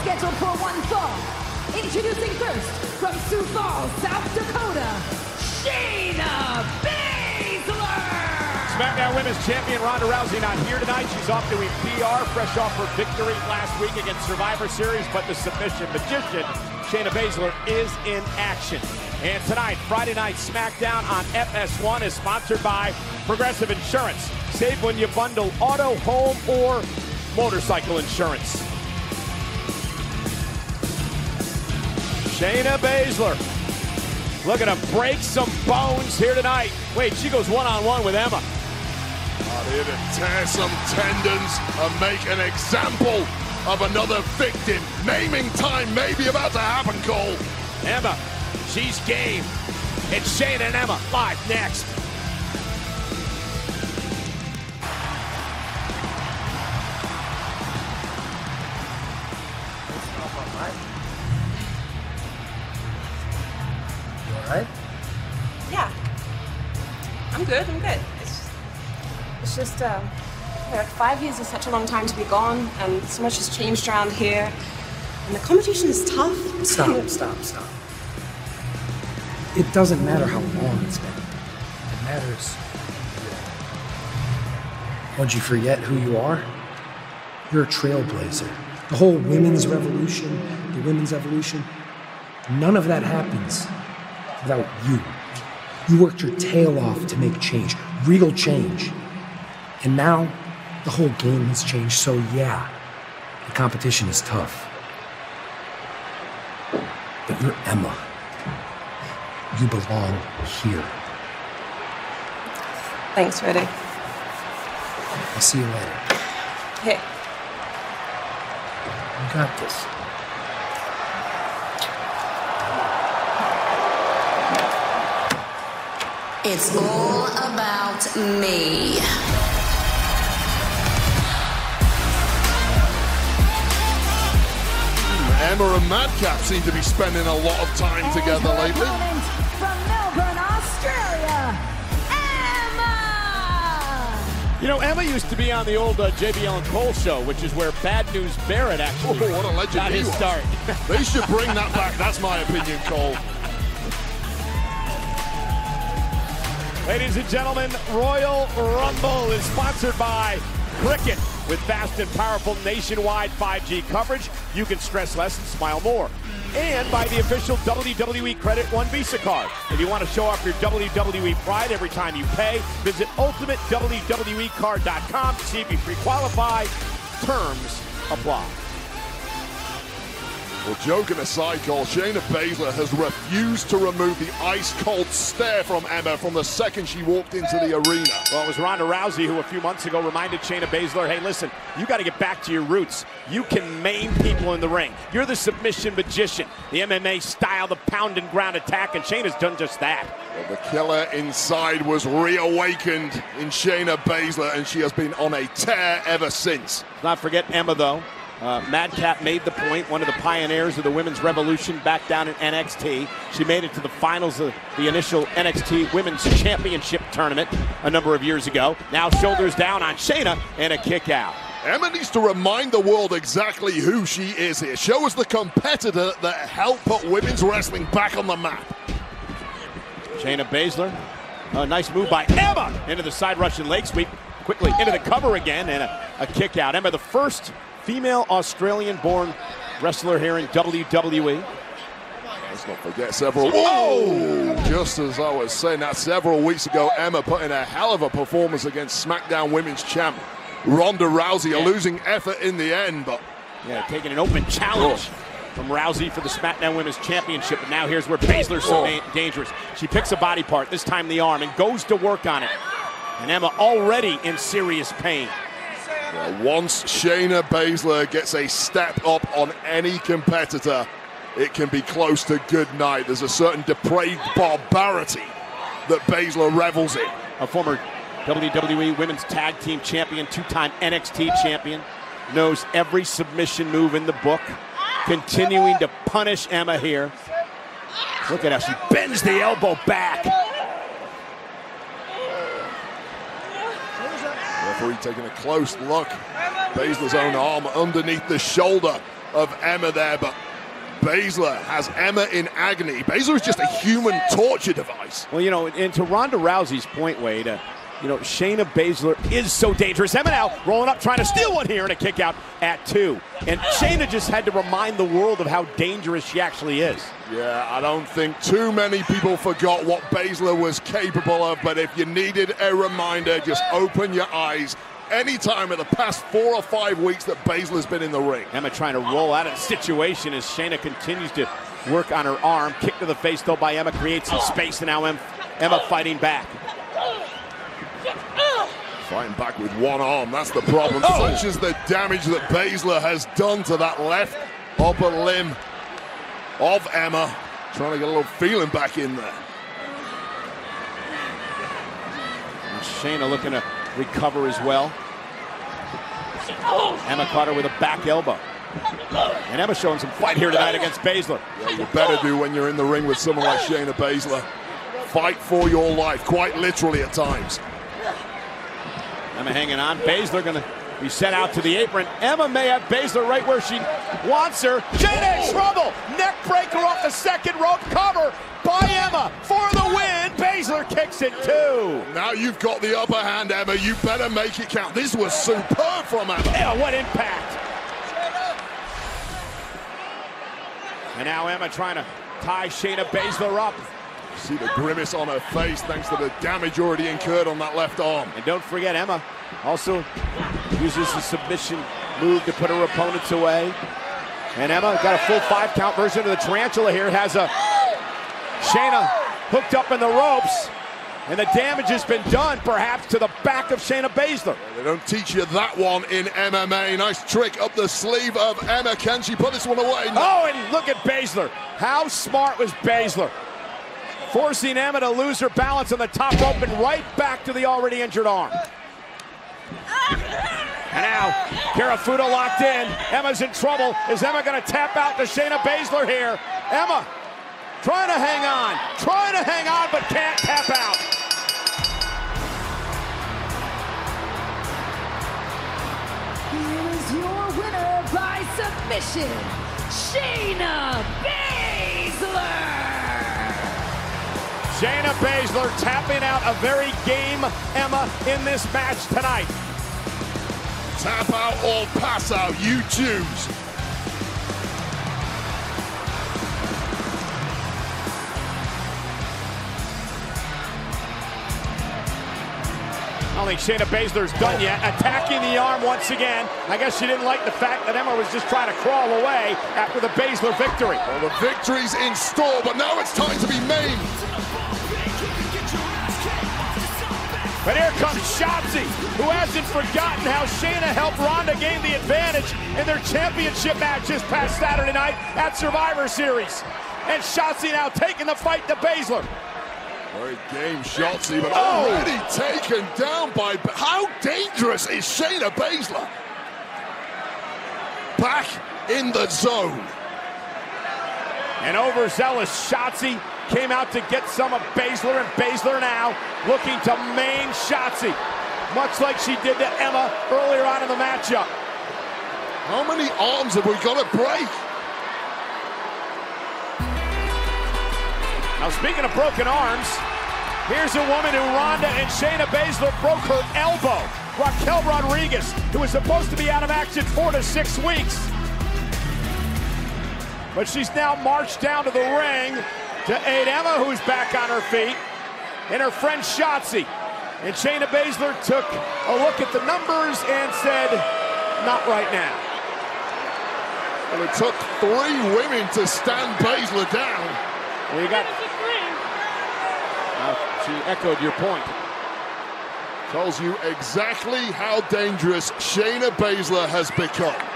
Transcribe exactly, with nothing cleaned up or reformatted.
scheduled for one fall. Introducing first, from Sioux Falls, South Dakota, Shayna Baszler! SmackDown Women's Champion Ronda Rousey not here tonight. She's off doing P R, fresh off her victory last week against Survivor Series, but the submission magician, Shayna Baszler, is in action. And tonight, Friday Night SmackDown on F S one is sponsored by Progressive Insurance. Save when you bundle auto, home, or motorcycle insurance. Shayna Baszler looking to break some bones here tonight. Wait, she goes one-on-one with Emma. Out here to tear some tendons and make an example of another victim. Naming time may be about to happen, Cole. Emma, she's game. It's Shayna and Emma live next. Right? Yeah, I'm good. I'm good. It's, it's just uh, like five years is such a long time to be gone, and so much has changed around here, and the competition is tough. Stop! Stop! Stop! It doesn't matter how long it's been. It matters. Once you forget who you are, you're a trailblazer. The whole women's revolution, the women's evolution, none of that happens without you. You worked your tail off to make change, real change. And now, the whole game has changed, so yeah, the competition is tough. But you're Emma. You belong here. Thanks, Freddie. I'll see you later. Hey. You got this. It's all about me. Emma and Madcap seem to be spending a lot of time And together her lately. opponent from Melbourne, Australia, Emma! You know, Emma used to be on the old uh, J B L and Cole show, which is where Bad News Barrett actually Oh, what a legend got he his was. start. They should bring that back. That's my opinion, Cole. Ladies and gentlemen, Royal Rumble is sponsored by Cricket. With fast and powerful nationwide five G coverage, you can stress less and smile more. And by the official W W E Credit One Visa card. If you want to show off your W W E pride every time you pay, visit ultimate W W E card dot com to see if you pre-qualify. Terms apply. Well, joking aside, Cole, Shayna Baszler has refused to remove the ice-cold stare from Emma from the second she walked into the arena. Well, it was Ronda Rousey who a few months ago reminded Shayna Baszler, hey, listen, you got to get back to your roots. You can maim people in the ring. You're the submission magician, the M M A style, the pound and ground attack, and Shayna's done just that. Well, the killer inside was reawakened in Shayna Baszler, and she has been on a tear ever since. Not forget Emma, though. Uh, Madcap made the point, one of the pioneers of the women's revolution back down in N X T. She made it to the finals of the initial N X T Women's Championship tournament a number of years ago. Now shoulders down on Shayna and a kick out. Emma needs to remind the world exactly who she is here. Show us the competitor that helped put women's wrestling back on the map. Shayna Baszler, a nice move by Emma into the side Russian leg sweep. Quickly into the cover again and a, a kick out. Emma, the first female Australian-born wrestler here in W W E. Let's not forget several. Whoa! Just as I was saying that several weeks ago, Emma put in a hell of a performance against SmackDown Women's Champ Ronda Rousey, yeah. a losing effort in the end, but yeah, taking an open challenge from Rousey for the SmackDown Women's Championship. And now here's where Baszler's so da dangerous. She picks a body part, this time the arm, and goes to work on it. And Emma already in serious pain. Well, once Shayna Baszler gets a step up on any competitor, it can be close to good night. There's a certain depraved barbarity that Baszler revels in. A former W W E Women's Tag Team Champion, two-time N X T Champion, knows every submission move in the book, continuing to punish Emma here. Look at how she bends the elbow back. Referee taking a close look. Baszler's own arm underneath the shoulder of Emma there, but Baszler has Emma in agony. Baszler is just a human torture device. Well, you know, and to Ronda Rousey's point, Wade, uh, you know, Shayna Baszler is so dangerous. Emma now rolling up, trying to steal one here, and a kick out at two. And Shayna just had to remind the world of how dangerous she actually is. Yeah, I don't think too many people forgot what Baszler was capable of, but if you needed a reminder, just open your eyes. Anytime in the past four or five weeks that Baszler's been in the ring. Emma trying to roll out of the situation as Shayna continues to work on her arm. Kick to the face, though, by Emma, creates some space, and now Emma fighting back. Fighting back with one arm, that's the problem. Oh. Such is the damage that Baszler has done to that left upper limb of Emma. Trying to get a little feeling back in there. And Shayna looking to recover as well. Emma caught her with a back elbow. And Emma showing some fight here tonight against Baszler. Yeah, you better do when you're in the ring with someone like Shayna Baszler. Fight for your life, quite literally at times. Emma hanging on. Baszler going to be sent out to the apron. Emma may have Baszler right where she wants her. Shayna in trouble. Neck breaker off the second rope. Cover by Emma for the win. Baszler kicks it too. Now you've got the upper hand, Emma. You better make it count. This was superb from Emma. Yeah, what impact. And now Emma trying to tie Shayna Baszler up. See the grimace on her face thanks to the damage already incurred on that left arm. And don't forget, Emma also uses the submission move to put her opponents away. And Emma got a full five count version of the tarantula here. Has a Shayna hooked up in the ropes. And the damage has been done, perhaps, to the back of Shayna Baszler. They don't teach you that one in M M A. Nice trick up the sleeve of Emma. Can she put this one away? No. Oh, and look at Baszler. How smart was Baszler? Forcing Emma to lose her balance on the top rope and right back to the already injured arm. And now, Karafuda locked in. Emma's in trouble. Is Emma going to tap out to Shayna Baszler here? Emma trying to hang on, trying to hang on, but can't tap out. Here is your winner by submission, Shayna Baszler. Shayna Baszler tapping out a very game Emma in this match tonight. Tap out or pass out, you choose. I don't think Shayna Baszler's done yet. Attacking the arm once again. I guess she didn't like the fact that Emma was just trying to crawl away after the Baszler victory. Well, the victory's in store, but now it's time to be maimed. But here comes Shotzi, who hasn't forgotten how Shayna helped Ronda gain the advantage in their championship match this past Saturday night at Survivor Series. And Shotzi now taking the fight to Baszler. Very game Shotzi, but oh. already taken down by... How dangerous is Shayna Baszler? Back in the zone. An overzealous Shotzi came out to get some of Baszler, and Baszler now looking to maim Shotzi, much like she did to Emma earlier on in the matchup. How many arms have we got to break? Now, speaking of broken arms, here's a woman who Ronda and Shayna Baszler broke her elbow. Raquel Rodriguez, who was supposed to be out of action four to six weeks. But she's now marched down to the ring to aid Emma, who's back on her feet, and her friend Shotzi. And Shayna Baszler took a look at the numbers and said, not right now. Well, it took three women to stand Baszler down. Well, you got... Uh, she echoed your point. Tells you exactly how dangerous Shayna Baszler has become.